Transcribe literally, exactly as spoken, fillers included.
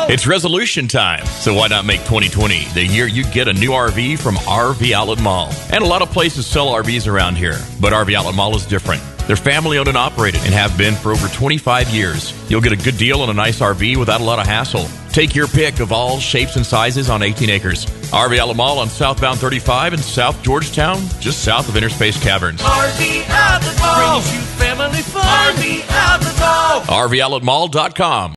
It's resolution time, so why not make twenty twenty the year you get a new R V from R V Outlet Mall? And a lot of places sell R Vs around here, but R V Outlet Mall is different. They're family owned and operated and have been for over twenty-five years. You'll get a good deal on a nice R V without a lot of hassle. Take your pick of all shapes and sizes on eighteen acres. R V Outlet Mall on southbound thirty-five in South Georgetown, just south of Interspace Caverns. R V Outlet Mall brings you family fun. R V Outlet Mall. R V outlet mall dot com.